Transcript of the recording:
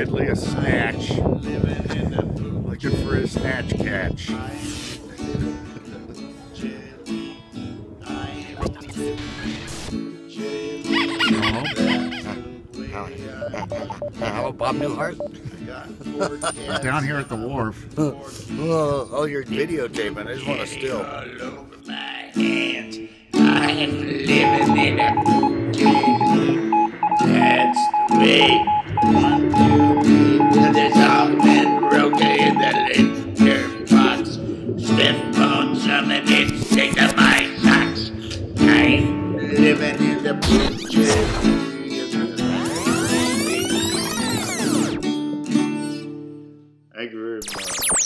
Deadly a snatch. Looking for a snatch catch. Hello, Bob Newhart. I'm down here at the wharf. Oh, you're videotaping. I just want to still. All over my hands. I'm living in a bouquet. That's the way one to be. There's almond roca in the liquor box. Step on some and it stick to my socks. I'm living in the bouquet. Thank you very much.